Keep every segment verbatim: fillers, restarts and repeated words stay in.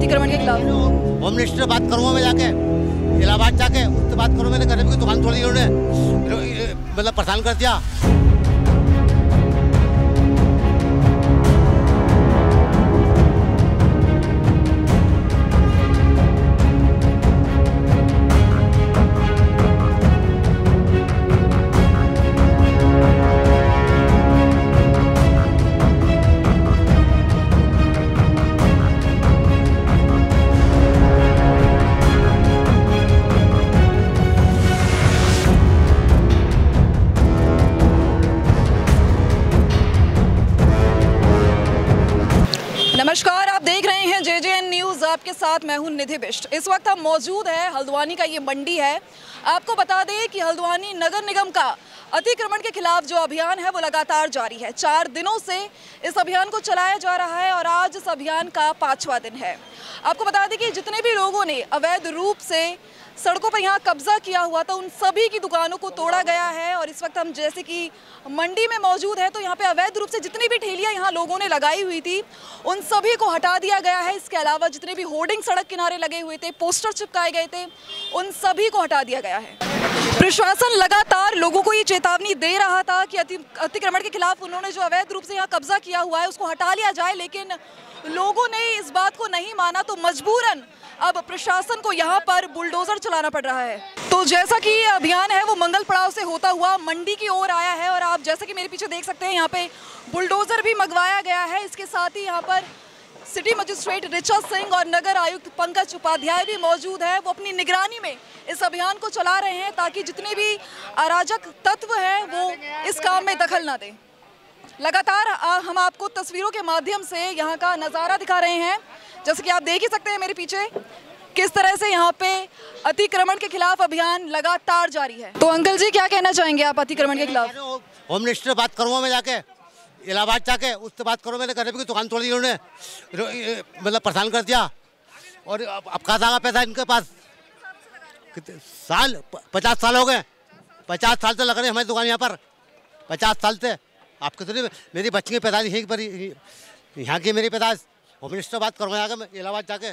अतिक्रमण के खिलाफ? होम मिनिस्टर से बात करूँगा मैं जाके, इलाहाबाद जाके उससे बात करूँ। मैंने गरीब की दुकान तोड़ दी उन्होंने, मतलब परेशान कर दिया। नमस्कार, आप देख रहे हैं जे जे एन न्यूज़। आपके साथ मैं हूं निधि बिष्ट। इस वक्त हम मौजूद है हल्द्वानी का ये मंडी है। आपको बता दें कि हल्द्वानी नगर निगम का अतिक्रमण के खिलाफ जो अभियान है वो लगातार जारी है। चार दिनों से इस अभियान को चलाया जा रहा है और आज इस अभियान का पाँचवा दिन है। आपको बता दें कि जितने भी लोगों ने अवैध रूप से सड़कों पर यहाँ कब्जा किया हुआ था उन सभी की दुकानों को तोड़ा गया है। और इस वक्त हम जैसे कि मंडी में मौजूद है तो यहाँ पे अवैध रूप से जितनी भी ठेलियाँ यहाँ लोगों ने लगाई हुई थी उन सभी को हटा दिया गया है। इसके अलावा जितने भी होर्डिंग सड़क किनारे लगे हुए थे, पोस्टर चिपकाए गए थे, उन सभी को हटा दिया गया है। प्रशासन लगातार लोगों को ये चेतावनी दे रहा था कि अति अतिक्रमण के खिलाफ उन्होंने जो अवैध रूप से यहाँ कब्जा किया हुआ है उसको हटा लिया जाए, लेकिन लोगों ने इस बात को नहीं माना तो मजबूरन अब प्रशासन को यहाँ पर बुलडोजर चलाना पड़ रहा है। तो जैसा कि ये अभियान है वो मंगल पड़ाव से होता हुआ मंडी की ओर आया है और आप जैसा कि मेरे पीछे देख सकते हैं यहाँ पे बुलडोजर भी मंगवाया गया है। इसके साथ ही यहाँ पर सिटी मजिस्ट्रेट ऋचा सिंह और नगर आयुक्त पंकज उपाध्याय भी मौजूद है। वो अपनी निगरानी में इस अभियान को चला रहे हैं ताकि जितने भी अराजक तत्व हैं वो इस काम में दखल ना दें। लगातार हम आपको तस्वीरों के माध्यम से यहाँ का नज़ारा दिखा रहे हैं। जैसे कि आप देख ही सकते हैं मेरे पीछे किस तरह से यहाँ पे अतिक्रमण के खिलाफ अभियान लगातार जारी है। तो अंकल जी क्या कहना चाहेंगे आप अतिक्रमण के खिलाफ? होम मिनिस्टर से बात करूँगा मैं जाके, इलाहाबाद जाके उससे बात करूँ। मैंने गरीब की दुकान तोड़ दी उन्होंने, मतलब परेशान कर दिया। और अब कहाँ था पैसा इनके पास? कितने साल? पचास साल हो गए। पचास साल से लग रहे हमारी दुकान यहाँ पर, पचास साल से। आप कितने? मेरी बच्ची की पैदाइश यहीं पर, यहाँ की मेरी पैदाइश। होम मिनिस्टर बात करूँगा जाकर मैं इलाहाबाद जाके।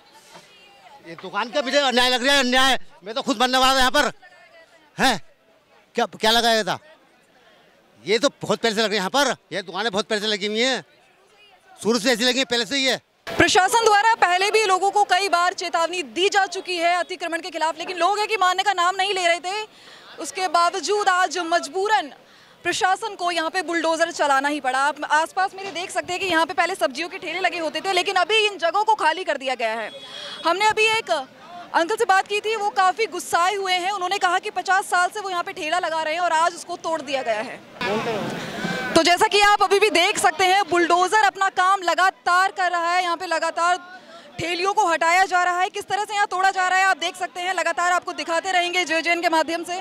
ये दुकान के पीछे अन्याय लग रहा है, अन्याय। मैं तो खुद बनने वाला था यहाँ पर, है क्या क्या लगाया था? ये तो बहुत पहले से लग रही है यहाँ पर, ये दुकानें बहुत पहले से लगी हुई हैं, शुरू से ऐसी लगी है, पहले से ही है। प्रशासन द्वारा पहले भी लोगों को कई बार चेतावनी दी जा चुकी है अतिक्रमण के खिलाफ, लेकिन लोग है कि मानने का नाम नहीं ले रहे थे। उसके बावजूद आज मजबूरन प्रशासन को यहाँ पे बुलडोजर चलाना ही पड़ा। आप आसपास मेरे देख सकते हैं कि यहाँ पे पहले सब्जियों के ठेले लगे होते थे, लेकिन अभी इन जगहों को खाली कर दिया गया है। हमने अभी एक अंकल से बात की थी, वो काफ़ी गुस्साए हुए हैं। उन्होंने कहा कि पचास साल से वो यहाँ पे ठेला लगा रहे हैं और आज उसको तोड़ दिया गया है। तो जैसा कि आप अभी भी देख सकते हैं बुलडोजर अपना काम लगातार कर रहा है। यहाँ पे लगातार ठेलियों को हटाया जा रहा है। किस तरह से यहाँ तोड़ा जा रहा है आप देख सकते हैं। लगातार आपको दिखाते रहेंगे जे जे एन के माध्यम से।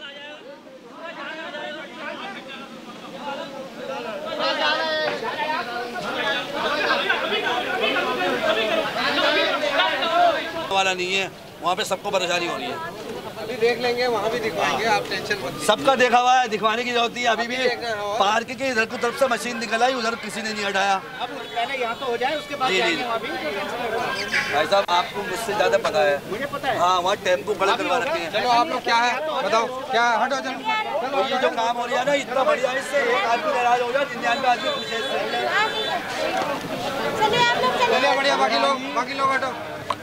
वाला नहीं है, वहाँ पे सबको परेशानी हो रही है। अभी देख लेंगे, वहाँ भी दिखवाएंगे, आप टेंशन मत लीजिए। सबका देखा हुआ है, दिखवाने की जरूरत नहीं है। अभी भी पार्क के इधर की तरफ से मशीन निकल आई, उधर किसी ने नहीं हटाया। अब पहले यहाँ तो हो जाए, उसके बाद जाएंगे वहाँ भी। भाई साहब आपको मुझसे ज्यादा पता है। मुझे पता है। हाँ, वहाँ टेम्पो खड़े करवा रखे हैं। चलो आप लोग क्या है बताओ, क्या है? हटो चलो। तो ये जो काम हो रहा है ना इतना बढ़िया, इससे एक आदमी नाराज हो जाए, निन्यानवे आदमी पूछे इससे। चलिए बढ़िया, बाकी लोग बाकी लोग हटो।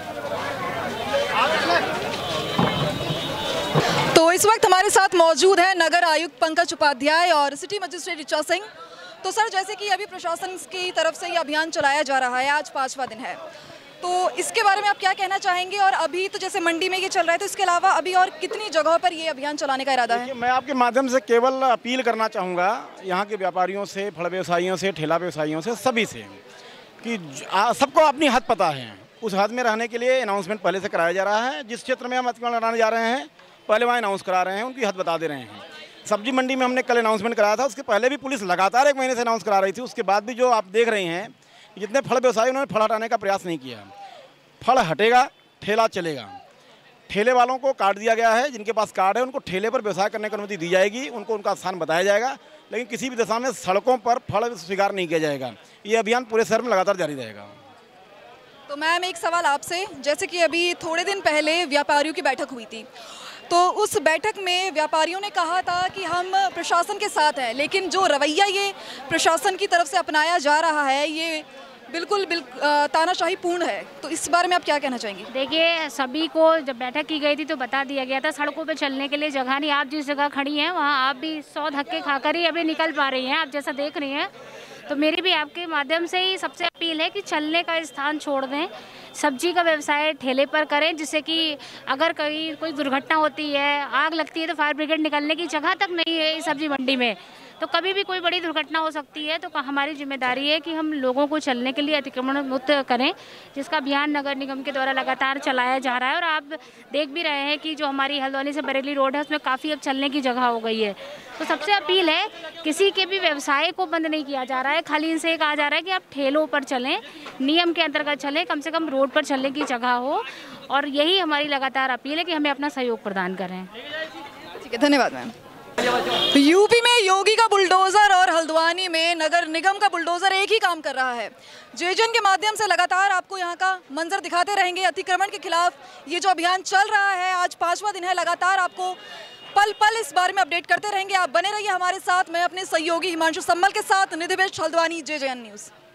तो इस वक्त हमारे साथ मौजूद है नगर आयुक्त पंकज उपाध्याय और सिटी मजिस्ट्रेट ऋचा सिंह। तो सर, जैसे कि अभी प्रशासन की तरफ से ये अभियान चलाया जा रहा है, आज पाँचवा दिन है, तो इसके बारे में आप क्या कहना चाहेंगे? और अभी तो जैसे मंडी में ये चल रहा है, तो इसके अलावा अभी और कितनी जगहों पर ये अभियान चलाने का इरादा है? मैं आपके माध्यम से केवल अपील करना चाहूँगा यहाँ के व्यापारियों से, फल व्यवसायियों से, ठेला व्यवसायियों से, सभी से कि सबको अपनी हद पता है। उस हद में रहने के लिए अनाउंसमेंट पहले से कराया जा रहा है। जिस क्षेत्र में हम अतिक्रमण लगाने जा रहे हैं पहले वहाँ अनाउंस करा रहे हैं, उनकी हद बता दे रहे हैं। सब्जी मंडी में हमने कल अनाउंसमेंट कराया था, उसके पहले भी पुलिस लगातार एक महीने से अनाउंस करा रही थी। उसके बाद भी जो आप देख रहे हैं जितने फल व्यवसायी उन्होंने फल हटाने का प्रयास नहीं किया। फल हटेगा, ठेला चलेगा। ठेले वालों को कार्ड दिया गया है, जिनके पास कार्ड है उनको ठेले पर व्यवसाय करने की अनुमति दी जाएगी, उनको उनका स्थान बताया जाएगा, लेकिन किसी भी दशा में सड़कों पर फल स्वीकार नहीं किया जाएगा। ये अभियान पूरे शहर में लगातार जारी रहेगा। तो मैम एक सवाल आपसे, जैसे कि अभी थोड़े दिन पहले व्यापारियों की बैठक हुई थी, तो उस बैठक में व्यापारियों ने कहा था कि हम प्रशासन के साथ हैं, लेकिन जो रवैया ये प्रशासन की तरफ से अपनाया जा रहा है ये बिल्कुल बिल्कुल तानाशाही पूर्ण है। तो इस बारे में आप क्या कहना चाहेंगे? देखिए, सभी को जब बैठक की गई थी तो बता दिया गया था सड़कों पे चलने के लिए जगह नहीं। आप जिस जगह खड़ी हैं वहाँ आप भी सौ धक्के खाकर ही अभी निकल पा रही हैं, आप जैसा देख रही हैं। तो मेरी भी आपके माध्यम से ही सबसे अपील है कि चलने का स्थान छोड़ दें, सब्जी का व्यवसाय ठेले पर करें, जिससे कि अगर कहीं कोई दुर्घटना होती है, आग लगती है तो फायर ब्रिगेड निकलने की जगह तक नहीं है इस सब्जी मंडी में, तो कभी भी कोई बड़ी दुर्घटना हो सकती है। तो हमारी जिम्मेदारी है कि हम लोगों को चलने के लिए अतिक्रमण मुक्त करें, जिसका अभियान नगर निगम के द्वारा लगातार चलाया जा रहा है। और आप देख भी रहे हैं कि जो हमारी हल्द्वानी से बरेली रोड है उसमें काफ़ी अब चलने की जगह हो गई है। तो सबसे अपील है, किसी के भी व्यवसाय को बंद नहीं किया जा रहा है, खाली इनसे कहा जा रहा है कि आप ठेलों पर चलें, नियम के अंतर्गत चलें, कम से कम रोड पर चलने की जगह हो। और यही हमारी लगातार अपील है कि हमें अपना सहयोग प्रदान करें। ठीक है, धन्यवाद मैम। यूपी में योगी का बुलडोजर और हल्द्वानी में नगर निगम का बुलडोजर एक ही काम कर रहा है। जेजन के माध्यम से लगातार आपको यहाँ का मंजर दिखाते रहेंगे। अतिक्रमण के खिलाफ ये जो अभियान चल रहा है, आज पांचवा दिन है, लगातार आपको पल पल इस बारे में अपडेट करते रहेंगे। आप बने रहिए हमारे साथ। मैं अपने सहयोगी हिमांशु सम्मल के साथ Nidhi Bisht, Haldwani, J J N news.